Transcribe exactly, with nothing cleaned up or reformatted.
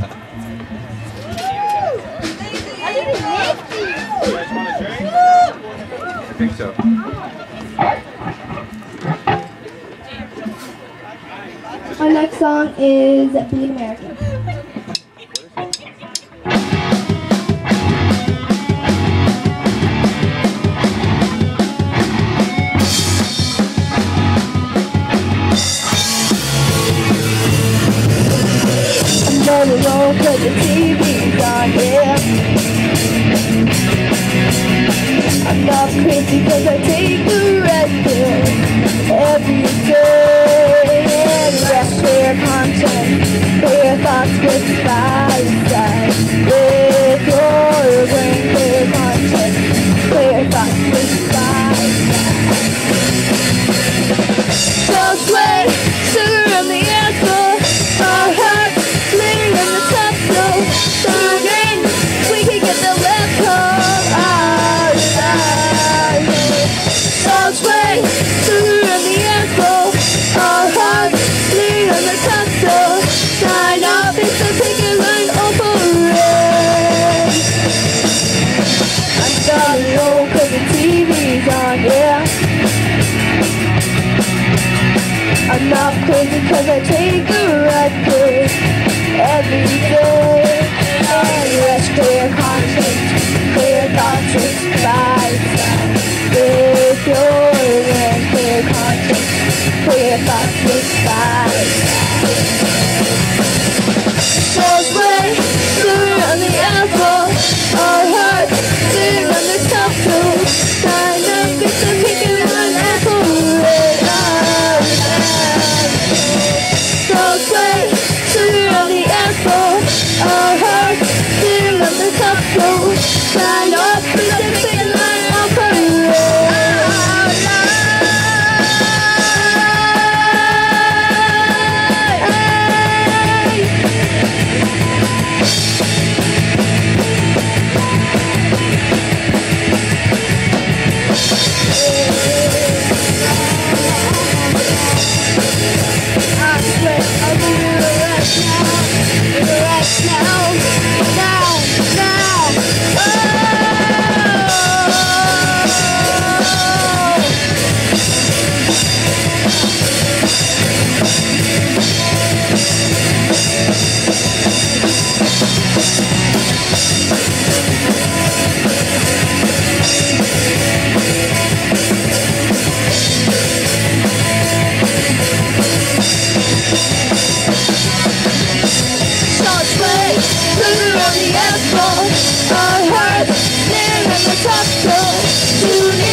I think so. Our next song is Bleed American. I'm all alone cause the T V's on, yeah. I'm not crazy cause I take the red pill every day. Rest clear conscience, clear thoughts with by side. With your brain, clear conscience, clear thoughts with by side. So sway, sugar in the air floor, our hearts living in the top floor. Burning, we can get the left hole out of our head. So sway, sugar in the air floor, our hearts living in the top floor. Sign up, it's a picket line operate. I'm starting low cause the T V's on, yeah. I'm not crazy cause I take a red pill every day. And rest clear conscience, clear thoughts with by side. With your and clear conscience, clear thoughts with by side. So sway, sugar on the apple, our hearts sitting on the top stool. Sign up, get the picket line apple red out. So sway, sugar on the apple, our hearts sitting on the top stool. Sign up, get the picket line apple red out. Our hearts live in the top floor. Tune in.